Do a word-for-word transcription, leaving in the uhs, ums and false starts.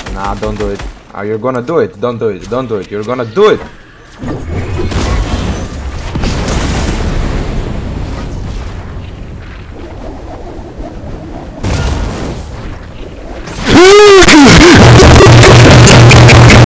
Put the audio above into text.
Nah, don't do it. Ah, you're gonna do it. Don't do it. Don't do it. You're gonna do it.